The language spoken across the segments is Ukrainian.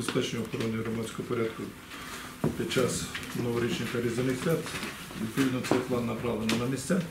забезпечення охорони громадського порядку під час новорічних та різдвяних свят. Відповідно, цей план направлено на місця.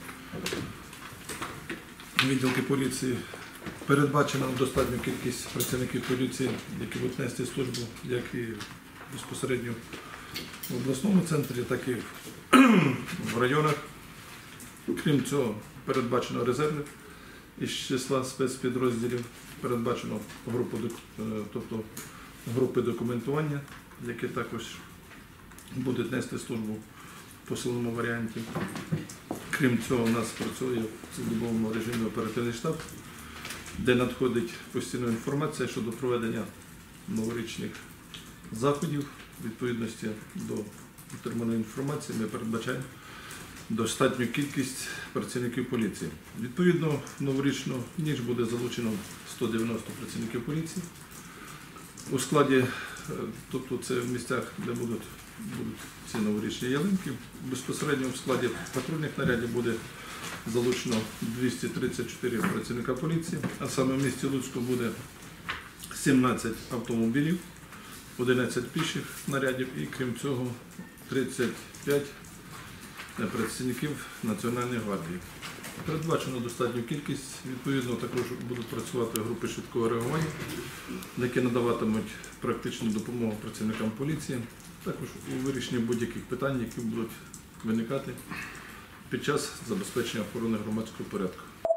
Відділки поліції передбачена достатня кількість працівників поліції, які будуть нести службу, як і безпосередньо в обласному центрі, так і в районах. Крім цього, передбачено резерви із числа спецпідрозділів, передбачено тобто групи документування, які також будуть нести службу в посиленому варіанті. Крім цього, у нас працює в цілодобовому режимі оперативний штаб, де надходить постійна інформація щодо проведення новорічних заходів. В відповідності до отриманої інформації ми передбачаємо достатню кількість працівників поліції. Відповідно, в новорічну ніч буде залучено 190 працівників поліції. У складі, тобто це в місцях, де будуть ці новорічні ялинки, безпосередньо в складі патрульних нарядів буде залучено 234 працівника поліції, а саме в місті Луцьку буде 17 автомобілів, 11 піших нарядів і, крім цього, 35 працівників Національної гвардії. Передбачено достатню кількість, відповідно також будуть працювати групи швидкого реагування, які надаватимуть практичну допомогу працівникам поліції, також у вирішенні будь-яких питань, які будуть виникати під час забезпечення охорони громадського порядку.